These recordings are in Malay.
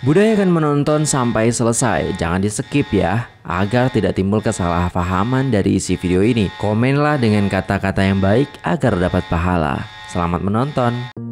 Budayakan menonton sampai selesai, jangan di skip ya, agar tidak timbul kesalahpahaman dari isi video ini. Komenlah dengan kata-kata yang baik agar dapat pahala. Selamat menonton.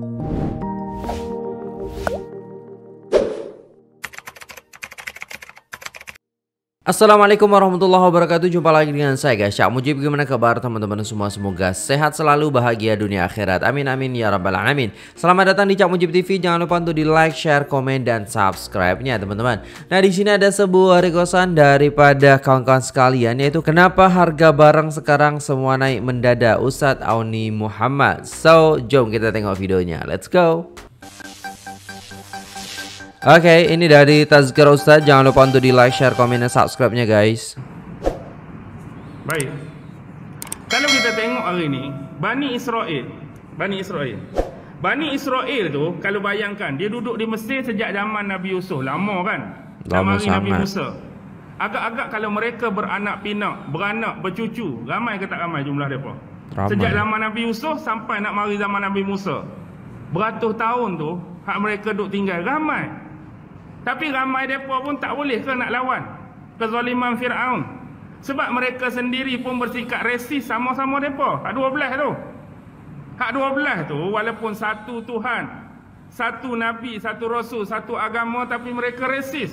Assalamualaikum warahmatullahi wabarakatuh. Jumpa lagi dengan saya guys, Cak Mujib. Gimana kabar teman-teman semua? Semoga sehat selalu, bahagia dunia akhirat. Amin amin ya rabbal alamin. Selamat datang di Cak Mujib TV. Jangan lupa untuk di like, share, komen, dan subscribe-nya teman-teman. Nah, di sini ada sebuah requestan daripada kawan-kawan sekalian, yaitu kenapa harga barang sekarang semua naik mendadak, Ustadz Auni Muhammad. So, jom kita tengok videonya. Let's go. Oke, ini dari Tazkir Ustadz. Jangan lupa untuk di like, share, komen, dan subscribe-nya guys. Baik. Kalau kita tengok hari ni, Bani Israel tu, kalau bayangkan, dia duduk di Mesir sejak zaman Nabi Yusuf. Lama kan? Lama Nabi sangat. Musa. Agak-agak kalau mereka beranak pinak, beranak, bercucu, ramai ke tak ramai jumlah mereka? Ramai. Sejak zaman Nabi Yusuf sampai nak mari zaman Nabi Musa. Beratus tahun tu, hak mereka duduk tinggal, ramai. Tapi ramai mereka pun tak boleh ke nak lawan kezaliman Fir'aun. Sebab mereka sendiri pun bersikap resis sama-sama mereka. Hak 12 tu. Hak 12 tu walaupun satu Tuhan, satu Nabi, satu Rasul, satu agama, tapi mereka resis.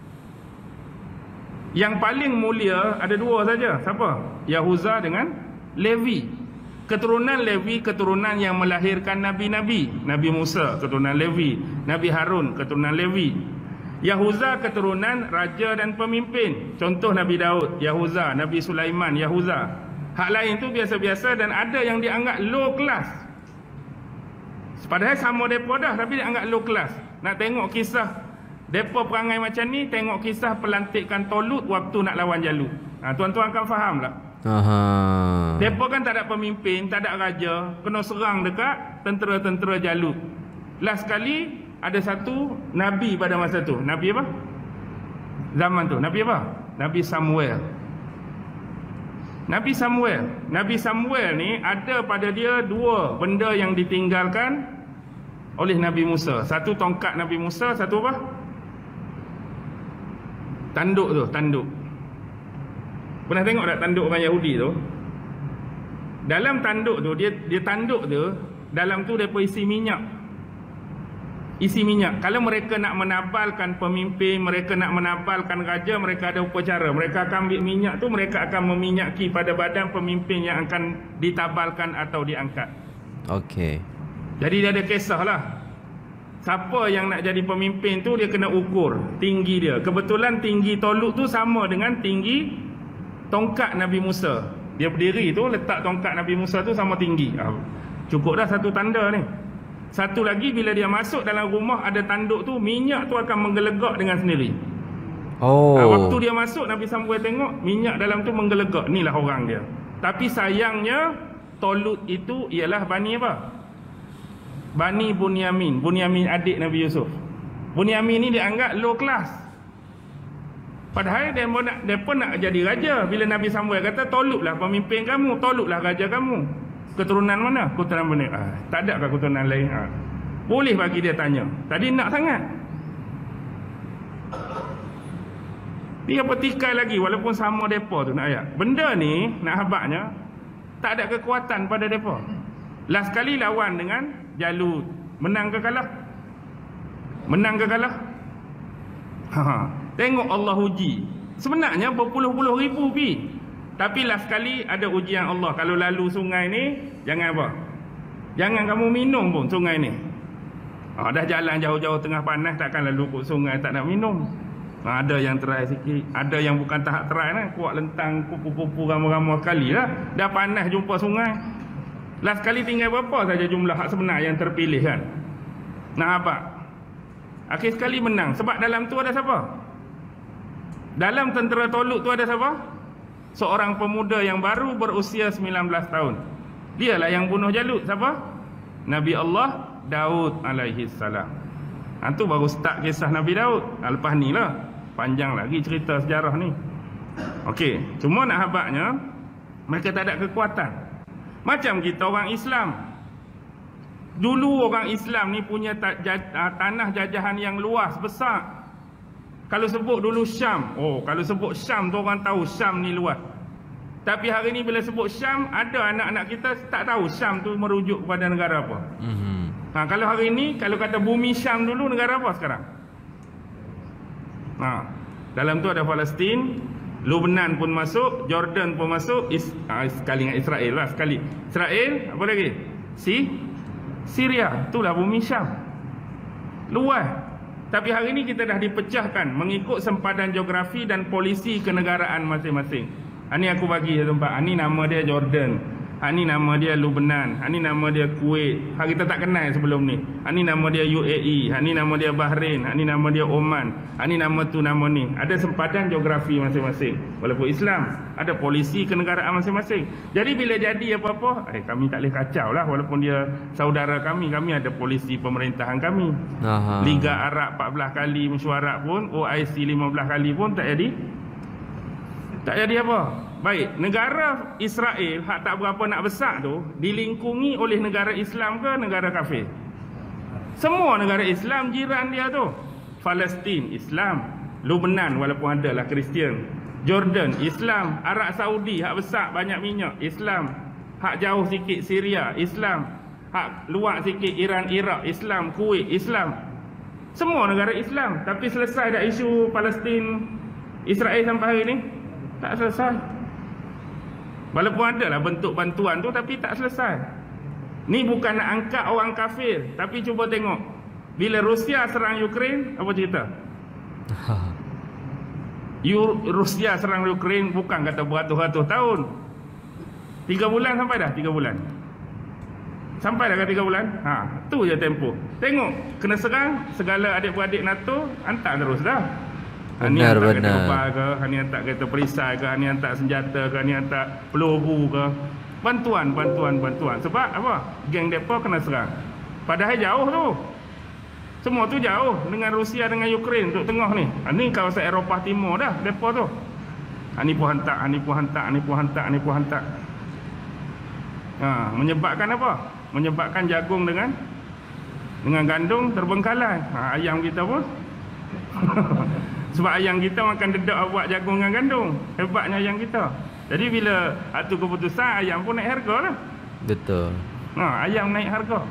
Yang paling mulia ada dua saja. Siapa? Yahuza dengan Levi. Keturunan Levi, keturunan yang melahirkan Nabi-Nabi. Nabi Musa, keturunan Levi. Nabi Harun, keturunan Levi. Yahuza keturunan raja dan pemimpin. Contoh Nabi Daud, Yahuza. Nabi Sulaiman, Yahuza. Hak lain tu biasa-biasa dan ada yang dianggap low class. Padahal sama mereka dah, tapi dianggap low class. Nak tengok kisah mereka perangai macam ni, tengok kisah pelantikan Tolut waktu nak lawan Jalut. Tuan-tuan akan faham tak? Mereka kan tak ada pemimpin, tak ada raja, kena serang dekat tentera-tentera Jalut. Last kali ada satu Nabi pada masa tu. Nabi apa? Zaman tu. Nabi apa? Nabi Samuel. Nabi Samuel ni ada pada dia dua benda yang ditinggalkan oleh Nabi Musa. Satu tongkat Nabi Musa, satu apa? Tanduk tu, tanduk. Pernah tengok tak tanduk orang Yahudi tu? Dalam tanduk tu, dia tanduk tu, dalam tu dia isi minyak. Isi minyak. Kalau mereka nak menabalkan pemimpin, mereka nak menabalkan raja, mereka ada upacara. Mereka akan ambil minyak tu, mereka akan meminyaki pada badan pemimpin yang akan ditabalkan atau diangkat. Okey. Jadi dia ada kisah lah. Siapa yang nak jadi pemimpin tu, dia kena ukur tinggi dia. Kebetulan tinggi Tolut tu sama dengan tinggi tongkat Nabi Musa. Dia berdiri tu, letak tongkat Nabi Musa tu sama tinggi. Cukup dah satu tanda ni. Satu lagi, bila dia masuk dalam rumah ada tanduk tu, minyak tu akan menggelegak dengan sendiri. Waktu dia masuk, Nabi Samuel tengok minyak dalam tu menggelegak. Inilah orang dia. Tapi sayangnya Tolut itu ialah Bani apa? Bani Bunyamin. Bunyamin adik Nabi Yusuf. Bunyamin ni dianggap low class. Padahal dia pun nak jadi raja. Bila Nabi Samuel kata, Tolutlah pemimpin kamu, Tolutlah raja kamu. Keturunan mana? Keturunan mana? Tak ada ke keturunan lain? Boleh bagi dia tanya. Tadi nak sangat. Dia petikai lagi walaupun sama depa tu nak ayat. Benda ni nak habaknya tak ada kekuatan pada depa. Last kali lawan dengan Jalut. Menang ke kalah? Menang ke kalah? Tengok Allah uji. Sebenarnya berpuluh-puluh ribu pi. Tapi last kali ada ujian Allah. Kalau lalu sungai ni, jangan apa? Jangan kamu minum pun sungai ni. Dah jalan jauh-jauh tengah panas, takkan lalu ke sungai tak nak minum. Ada yang try sikit. Ada yang bukan tahap try lah. Kuat lentang, kupu-kupu ramai-ramai sekali lah. Dah panas jumpa sungai. Last kali tinggal berapa saja jumlah hak sebenar yang terpilih kan? Nah apa? Akhir sekali menang. Sebab dalam tu ada siapa? Dalam tentera Tolut tu ada siapa? Seorang pemuda yang baru berusia 19 tahun. Dialah yang bunuh Jalut. Siapa? Nabi Allah Daud alaihi salam. Itu baru start kisah Nabi Daud. Lepas ni lah, panjang lagi cerita sejarah ni. Okey, cuma nak habaknya, mereka tak ada kekuatan. Macam kita orang Islam. Dulu orang Islam ni punya tanah jajahan yang luas, besar. Kalau sebut dulu Syam, kalau sebut Syam tu orang tahu Syam ni luas. Tapi hari ni bila sebut Syam, ada anak-anak kita tak tahu Syam tu merujuk kepada negara apa. Kalau hari ni, kalau kata bumi Syam dulu, negara apa sekarang? Dalam tu ada Palestin, Lebanon pun masuk, Jordan pun masuk, sekali dengan Israel lah sekali. Israel, apa lagi? Syria, itulah bumi Syam. Luas. Tapi hari ni kita dah dipecahkan mengikut sempadan geografi dan polisi kenegaraan masing-masing. Ini aku bagi tempat. Ini nama dia Jordan. Ini nama dia Lebanon. Ini nama dia Kuwait. Kita tak kenal sebelum ni. Ini nama dia UAE. Ini nama dia Bahrain. Ini nama dia Oman. Ini nama tu nama ni. Ada sempadan geografi masing-masing. Walaupun Islam, ada polisi kenegaraan masing-masing. Jadi bila jadi apa-apa, kami tak boleh kacau lah. Walaupun dia saudara kami ada polisi pemerintahan kami. Liga Arab 14 kali mesyuarat pun, OIC 15 kali pun tak jadi. Tak jadi apa? Baik, negara Israel hak tak berapa nak besar tu dilingkungi oleh negara Islam ke negara kafir? Semua negara Islam jiran dia tu. Palestin Islam, Lebanon walaupun adalah Kristian, Jordan Islam, Arab Saudi hak besar banyak minyak Islam, hak jauh sikit Syria Islam, hak luar sikit Iran Iraq Islam, Kuwait Islam. Semua negara Islam. Tapi selesai dah isu Palestin Israel sampai hari ni? Tak selesai. Walaupun adalah bentuk bantuan tu, tapi tak selesai. Ni bukan nak angkat orang kafir, tapi cuba tengok bila Rusia serang Ukraine, apa cerita? Rusia serang Ukraine bukan kata beratus-ratus tahun. 3 bulan sampai dah, 3 bulan. Sampai dah ke 3 bulan? Tu je tempoh. Tengok, kena serang, segala adik-beradik NATO hantar terus dah. Ni hantar kereta kepal ke, ni hantar kereta perisai ke, ni hantar senjata ke, ni hantar peluru ke. Bantuan. Sebab apa? Geng mereka kena serang. Padahal jauh tu. Semua tu jauh dengan Rusia dengan Ukraine duduk tengah ni. Ni kawasan Eropah Timur dah mereka tu. Ni pun hantar. Menyebabkan apa? Menyebabkan jagung dengan gandum terbengkalai. Ayam kita pun sebab ayam kita makan dedak buat jagung dengan gandum. Hebatnya ayam kita. Jadi bila tu keputusan, ayam pun naik harga lah. Betul. Ayam naik harga.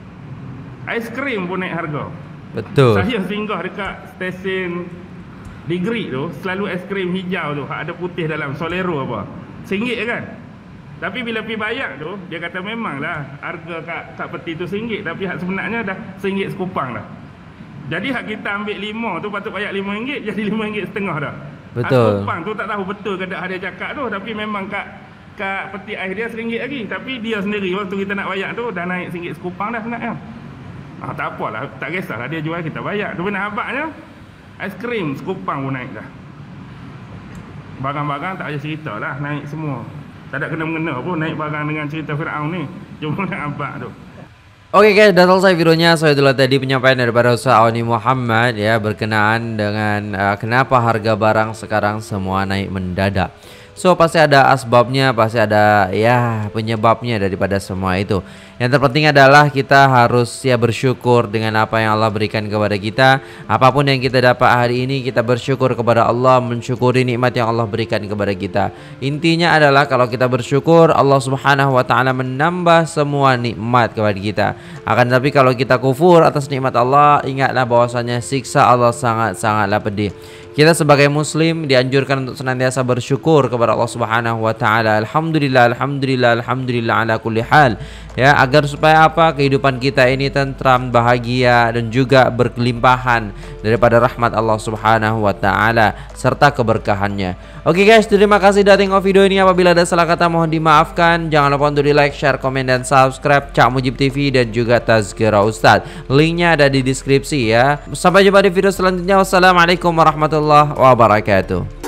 Aiskrim pun naik harga. Betul. Saya singgah dekat stesen Degree tu, selalu aiskrim hijau tu, ada putih dalam, Solero apa, RM1 kan. Tapi bila pergi bayar tu, dia kata memanglah harga kat peti tu RM1, tapi hak sebenarnya dah RM1 sekupang dah. Jadi hak kita ambil 5 tu patut bayar RM5, jadi RM5.50 dah. Betul. Kupang tu tak tahu betul ke tak dia cakap tu, tapi memang kat peti ais dia RM1 lagi. Tapi dia sendiri waktu kita nak bayar tu dah naik RM1 sekupang dah sebenarnya. Tak apalah, tak kisahlah dia jual kita bayar. Tu benar habaknya aiskrim sekupang pun naik dah. Barang-barang tak ada cerita lah, naik semua. Tak ada kena-mengena pun naik barang dengan cerita Fir'aun ni. Cuma nak habak tu. Oke guys, dah selesai videonya. So itulah tadi penyampaian daripada Ustaz Auni Muhammad ya, berkenaan dengan kenapa harga barang sekarang semua naik mendadak. So pasti ada asbabnya, pasti ada ya penyebabnya daripada semua itu. Yang terpenting adalah kita harus ya bersyukur dengan apa yang Allah berikan kepada kita. Apapun yang kita dapat hari ini, kita bersyukur kepada Allah, mensyukuri nikmat yang Allah berikan kepada kita. Intinya adalah kalau kita bersyukur, Allah Subhanahu wa taala menambah semua nikmat kepada kita. Akan tetapi kalau kita kufur atas nikmat Allah, ingatlah bahwasanya siksa Allah sangat-sangatlah pedih. Kita sebagai muslim dianjurkan untuk senantiasa bersyukur kepada Allah Subhanahu wa taala. Alhamdulillah ala kulli hal. Ya, agar supaya apa? Kehidupan kita ini tentram, bahagia dan juga berkelimpahan daripada rahmat Allah Subhanahu wa taala serta keberkahannya. Oke guys, terima kasih sudah tengok video ini. Apabila ada salah kata mohon dimaafkan. Jangan lupa untuk di-like, share, komen dan subscribe Cak Mujib TV dan juga Tazkirah Ustaz. Linknya ada di deskripsi ya. Sampai jumpa di video selanjutnya. Wassalamualaikum warahmatullahi wabarakatuh.